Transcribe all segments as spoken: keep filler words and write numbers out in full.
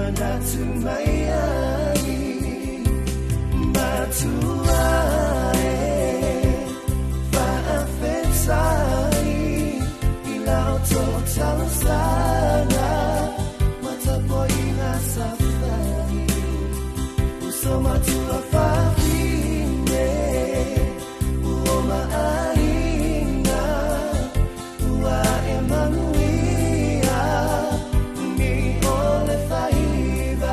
natumaini matuae faafetsai ilau total sana matapoina safari usoma tuafafine uoma aina ua emanuia mi ole faiva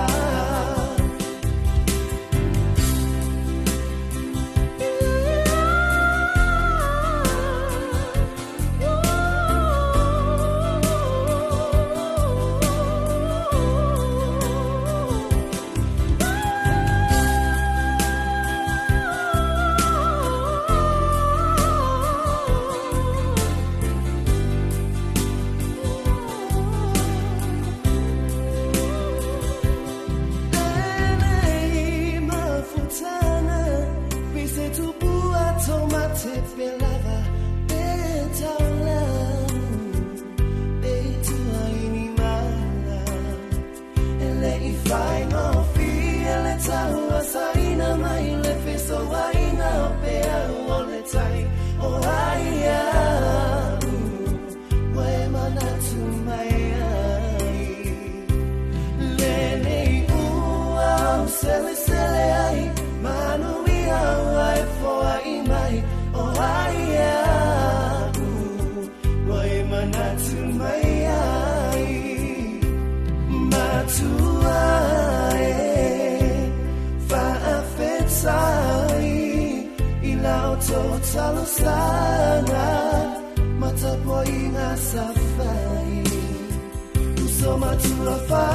pelava betaulan betua ini mana ele ifai no fi ele taua saina mai le feso waina opea ole tai o aia we mana tu mai ai le nei ua sele sele ai manu ia ai fo ai mai oh aia wai manatu mai ai matuae faafetsai ilau total sana matapoina safari usoma tuafa